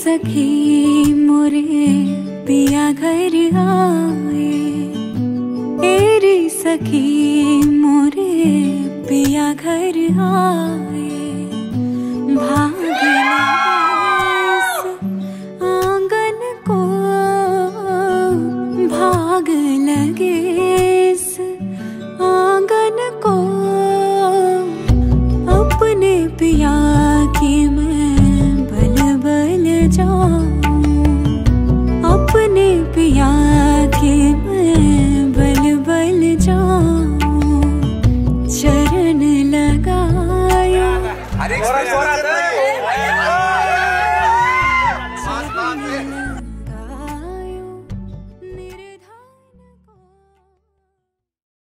सखी मोरे पिया घर आए, तेरी सखी मोरे पिया घर आए। भाग लगे इस आंगन को, भाग लगे इस आंगन को, अपने पिया की मैं बल बल जाऊं, अपने पिया की मैं बल बल जाऊं। चरण लगाया अरे